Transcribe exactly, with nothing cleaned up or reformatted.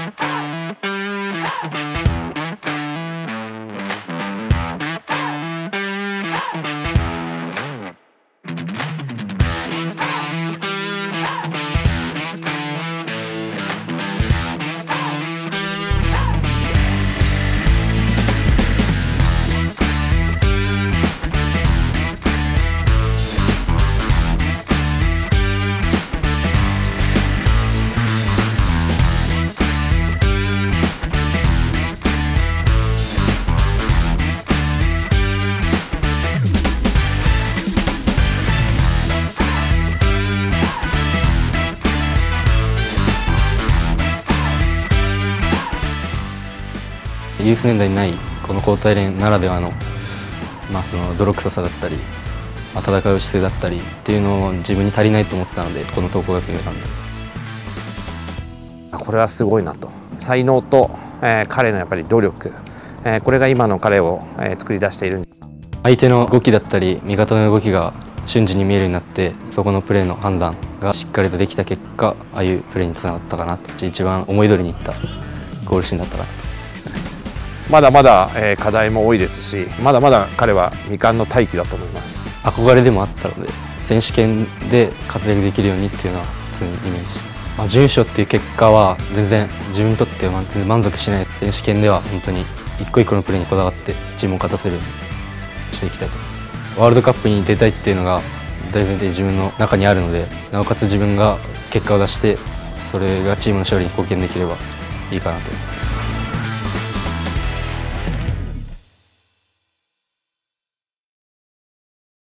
ユース年代にないこの高体連ならではの、まあ、その泥臭さだったり、まあ、戦う姿勢だったりっていうのを自分に足りないと思ってたので、この桐光学園を選んだ。 これはすごいなと。才能と、えー、彼のやっぱり努力、えー、これが今の彼を、えー、作り出している。 相手の動きだったり味方の動きが瞬時に見えるようになって、そこのプレーの判断がしっかりとできた結果、ああいうプレーにつながったかなと。一番思い通りにいったゴールシーンだったかなと。 まだまだ、えー、課題も多いですし、まだまだ彼は未完の大器だと思います。 憧れでもあったので、選手権で活躍できるようにっていうのは常にイメージして、まあ、準優勝っていう結果は全然自分にとっては満足しない。選手権では本当に一個一個のプレーにこだわってチームを勝たせるようにしていきたいと思います。ワールドカップに出たいっていうのが大前提自分の中にあるので、なおかつ自分が結果を出してそれがチームの勝利に貢献できればいいかなと思います。